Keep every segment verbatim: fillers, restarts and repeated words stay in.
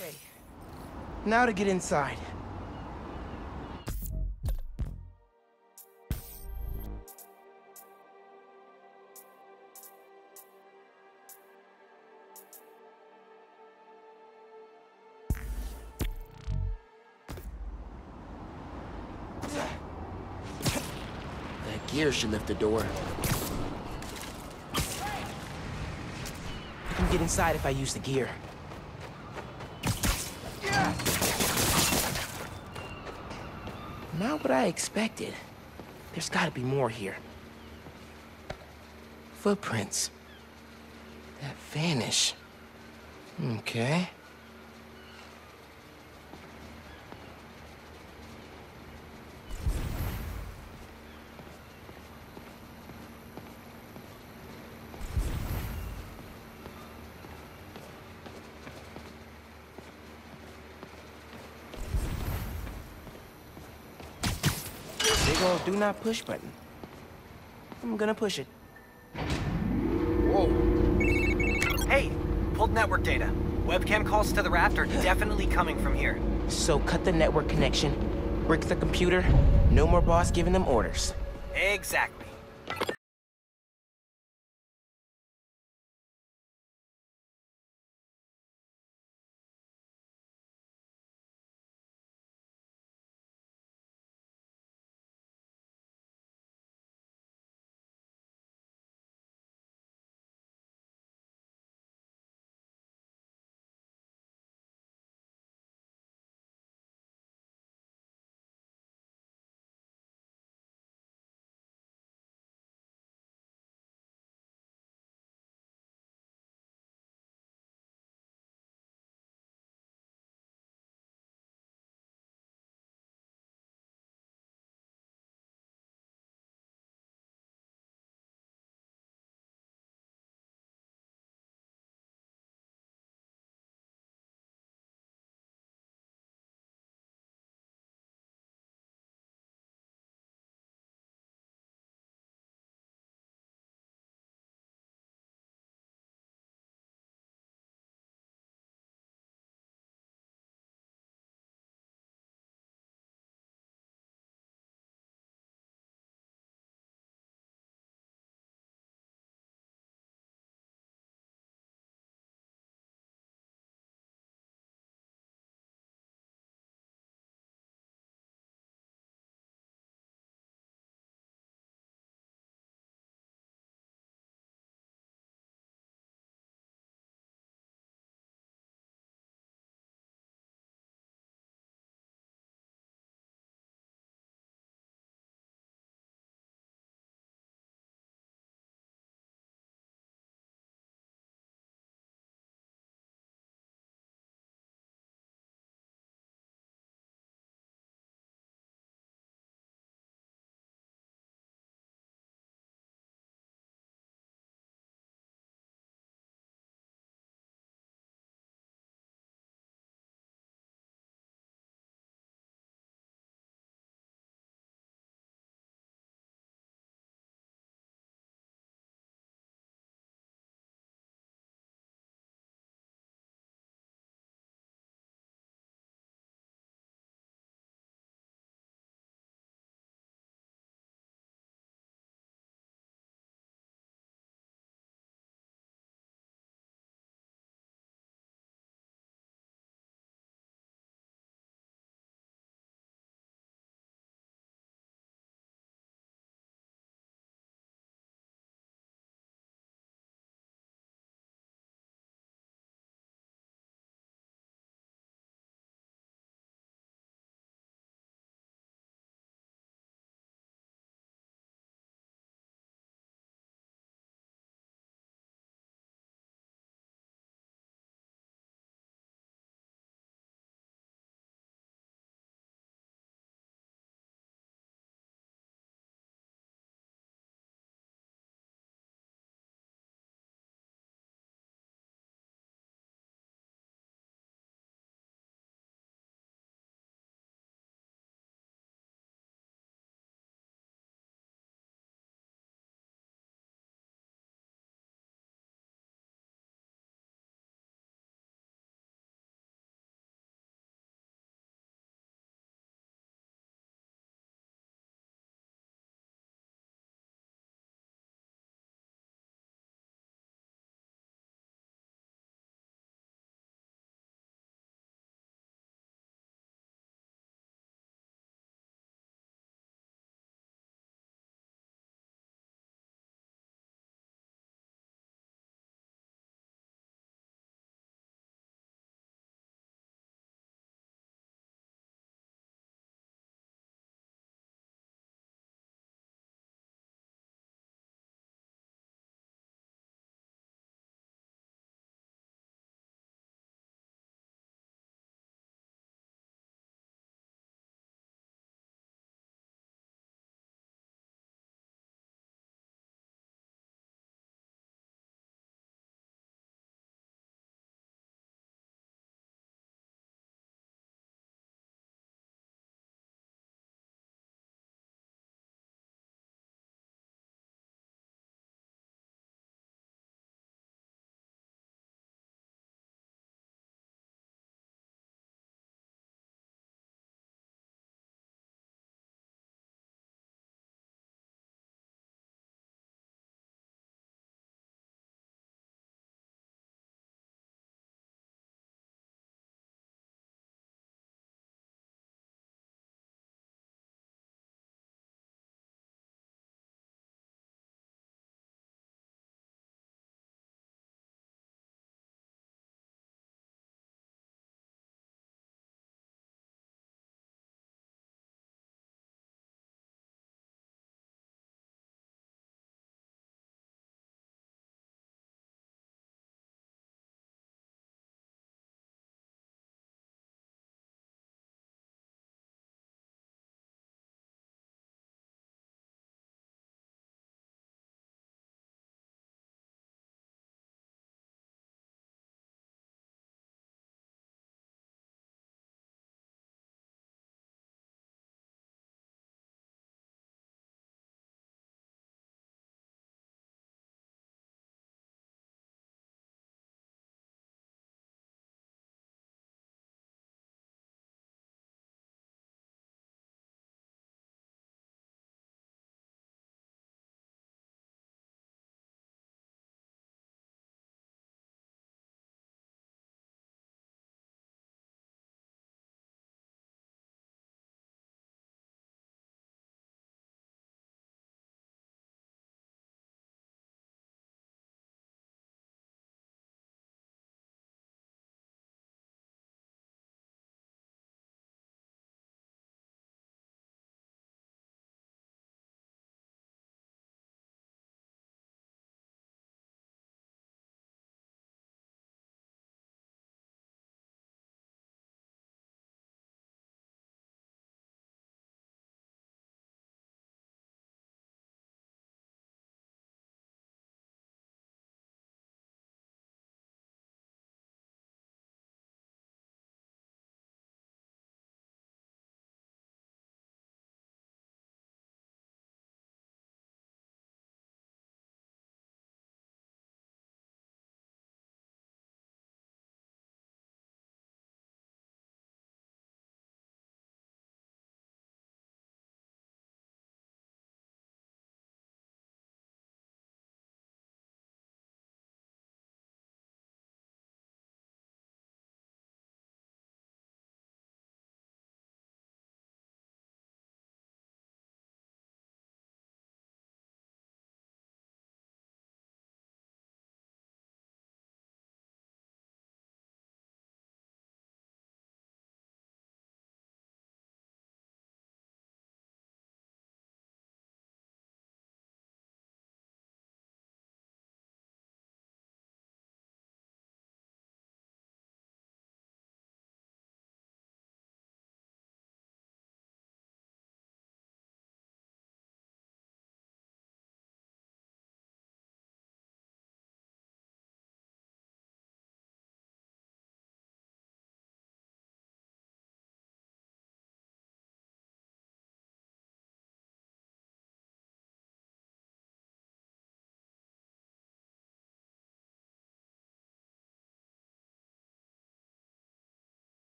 Okay, now to get inside. That gear should lift the door. I can get inside if I use the gear. Not what I expected. There's gotta be more here. Footprints. That vanish. Okay. Big old do not push button. I'm gonna push it. Whoa. Hey, pulled network data. Webcam calls to the raft are definitely coming from here. So cut the network connection, brick the computer, no more boss giving them orders. Exactly.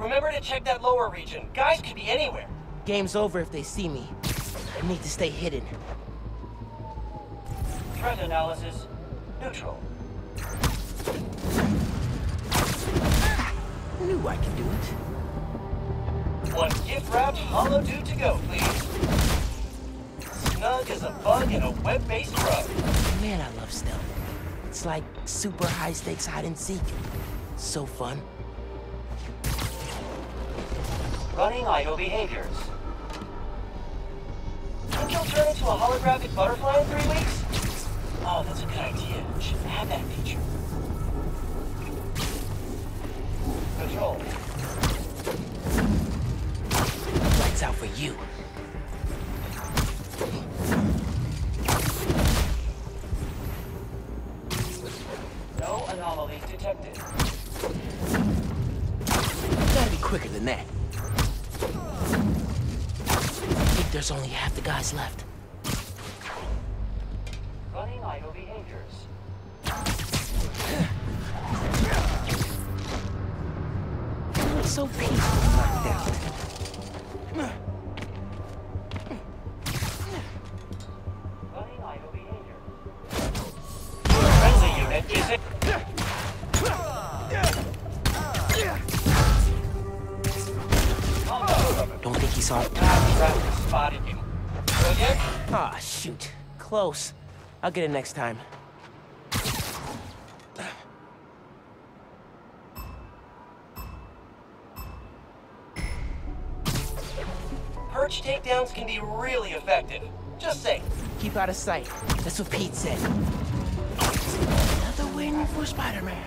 Remember to check that lower region. Guys could be anywhere. Game's over if they see me. I need to stay hidden. Threat analysis. Neutral. Knew I could do it. One gift-wrapped hollow dude to go, please. Snug as a bug in a web-based rug. Man, I love stealth. It's like super high-stakes hide-and-seek. So fun. Running idle behaviors. Think you'll turn into a holographic butterfly in three weeks? Oh, that's a good idea. Should add that feature. Control. Lights out for you. No anomalies detected. Gotta be quicker than that. I think there's only half the guys left. Running idle behaviors. So peaceful like that. Running idle behavior. Friendly unit is it? Don't think he saw it. Traffic spotted you. Go again? Ah, shoot. Close. I'll get it next time. Perch takedowns can be really effective. Just saying. Keep out of sight. That's what Pete said. Another win for Spider-Man.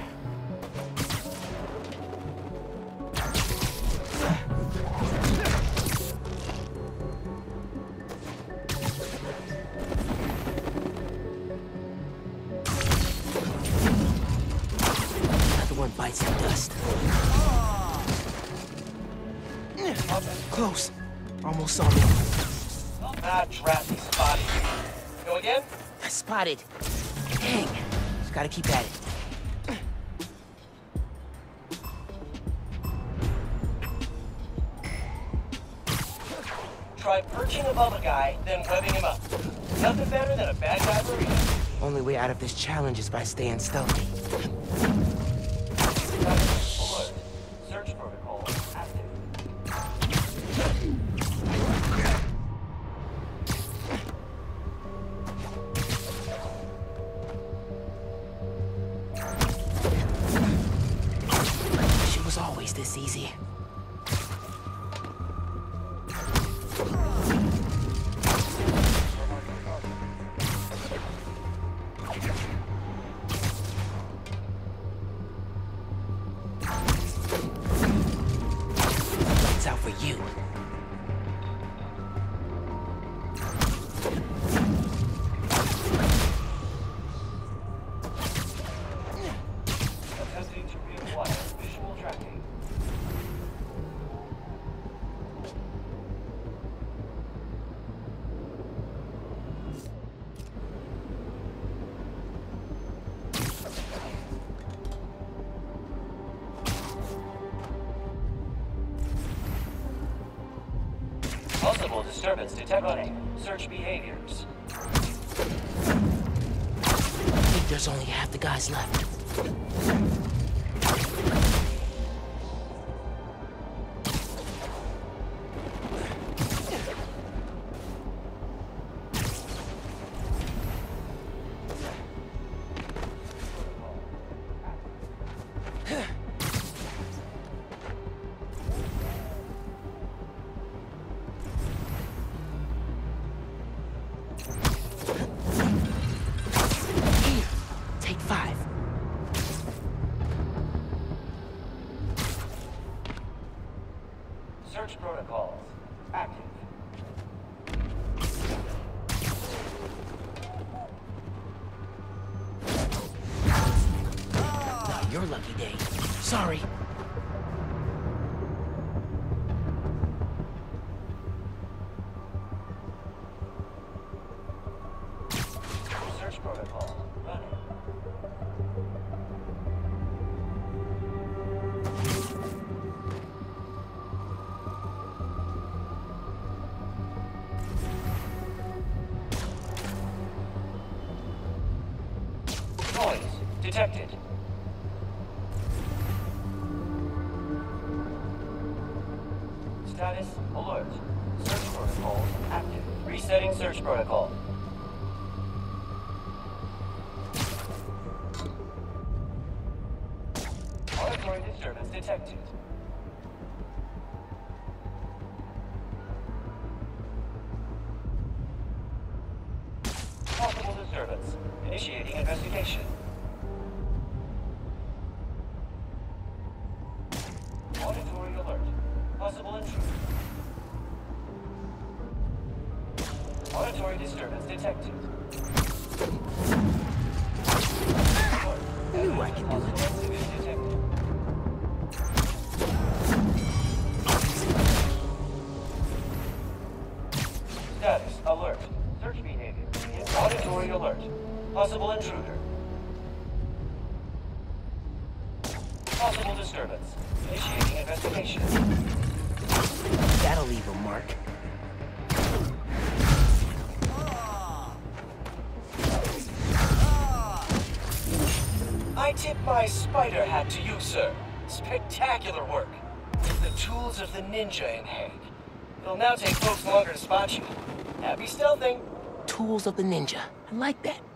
Another one bites the dust. Close. Almost saw me. Ah, traffic spotted you. Go again? I spotted. Dang. Just gotta keep at it. Try perching above a guy, then webbing him up. Nothing better than a bad guy burrito. Only way out of this challenge is by staying stealthy. Alert. Search protocol active. She was always this easy. Lights out for you. Attempting to reacquire visual tracking. Possible disturbance detect running. Search behaviors. I think there's only half the guys left. Here, take five. Search protocols active. Not your lucky day. Sorry. Search protocol running. Noise detected. Status alert. Search protocol active. Resetting search protocol. Auditory disturbance detected. Possible disturbance. Initiating investigation. Auditory alert. Possible intruder. Auditory disturbance detected. Knew I could do it. Detected. Status alert. Search behavior. Auditory alert. Possible intruder. Possible disturbance. Initiating investigation. That'll leave a mark. I tip my spider hat to you, sir. Spectacular work. With the tools of the ninja in hand. It'll now take folks longer to spot you. Happy stealthing. Tools of the ninja. I like that.